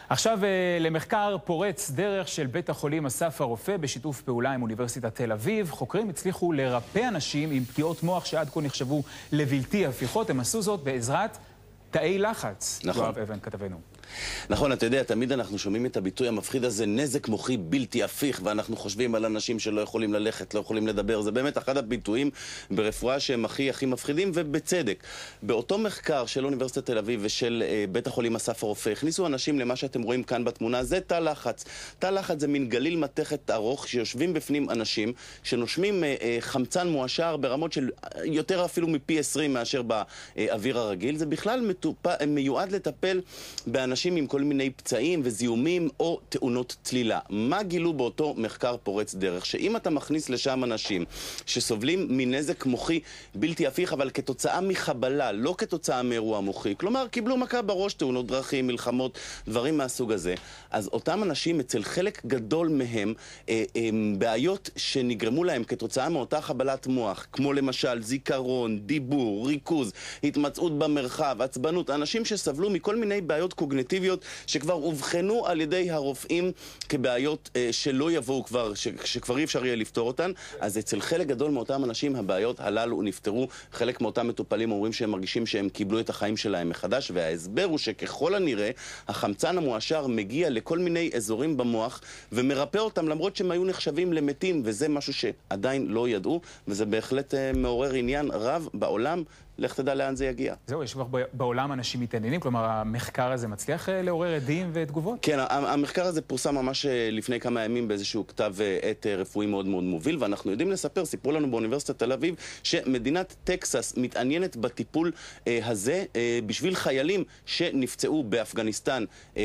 עכשיו למחקר פורץ דרך של בית החולים אסף הרופא בשיתוף פעולה עם אוניברסיטת תל אביב. חוקרים הצליחו לרפא אנשים עם פגיעות מוח שעד כה נחשבו לבלתי הפיכות. הם עשו זאת בעזרת תאי לחץ. נכון. יואב אבן כתבנו. נכון, אתה יודע, תמיד אנחנו שומעים את הביטוי המפחיד הזה, נזק מוחי בלתי הפיך, ואנחנו חושבים על אנשים שלא יכולים ללכת, לא יכולים לדבר. זה באמת אחד הביטויים ברפואה שהם הכי מפחידים, ובצדק. באותו מחקר של אוניברסיטת תל אביב ושל בית החולים אסף הרופא, הכניסו אנשים למה שאתם רואים כאן בתמונה, זה תא לחץ. תא לחץ זה מין גליל מתכת ארוך, שיושבים בפנים אנשים, שנושמים חמצן מועשר ברמות של יותר אפילו מפי 20 מאשר באוויר הרגיל. זה בכלל מיועד לטפל באנשים עם כל מיני פצעים וזיהומים או תאונות צלילה. מה גילו באותו מחקר פורץ דרך? שאם אתה מכניס לשם אנשים שסובלים מנזק מוחי בלתי הפיך, אבל כתוצאה מחבלה, לא כתוצאה מאירוע מוחי, כלומר קיבלו מכה בראש, תאונות דרכים, מלחמות, דברים מהסוג הזה, אז אותם אנשים אצל חלק גדול מהם בעיות שנגרמו להם כתוצאה מאותה חבלת מוח, כמו למשל זיכרון, דיבור, ריכוז, התמצאות במרחב, עצבנות, אנשים שסבלו מכל מיני בעיות קוגניטיביות שכבר הובחנו על ידי הרופאים כבעיות שלא יבואו כבר, שכבר אי אפשר יהיה לפתור אותן. אז אצל חלק גדול מאותם אנשים הבעיות הללו נפתרו. חלק מאותם מטופלים אומרים שהם מרגישים שהם קיבלו את החיים שלהם מחדש, וההסבר הוא שככל הנראה החמצן המועשר מגיע לכל מיני אזורים במוח ומרפא אותם למרות שהם היו נחשבים למתים, וזה משהו שעדיין לא ידעו, וזה בהחלט מעורר עניין רב בעולם. לך תדע לאן זה יגיע. זהו, יש כבר בעולם אנשים מתעניינים, כלומר המחקר הזה מצליח לעורר עדים ותגובות? כן, המחקר הזה פורסם ממש לפני כמה ימים באיזשהו כתב עת רפואי מאוד מאוד מוביל, ואנחנו יודעים לספר, סיפרו לנו באוניברסיטת תל אביב, שמדינת טקסס מתעניינת בטיפול הזה בשביל חיילים שנפצעו באפגניסטן,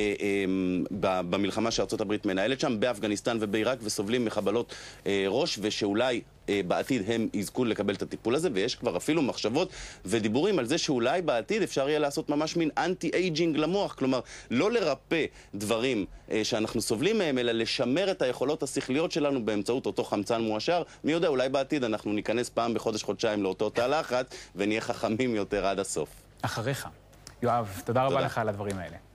במלחמה שארצות הברית מנהלת שם, באפגניסטן ובעיראק, וסובלים מחבלות ראש, ושאולי בעתיד הם יזכו לקבל את הטיפול הזה, ויש כבר אפילו מחשבות ודיבורים על זה שאולי בעתיד אפשר יהיה לעשות ממש מין אנטי-אייג'ינג למוח, כלומר לא לרפא דברים שאנחנו סובלים מהם, אלא לשמר את היכולות השכליות שלנו באמצעות אותו חמצן מועשר. מי יודע, אולי בעתיד אנחנו ניכנס פעם בחודש-חודשיים לאותו תא לחץ ונהיה חכמים יותר עד הסוף. אחריך. יואב, תודה רבה לך על הדברים האלה.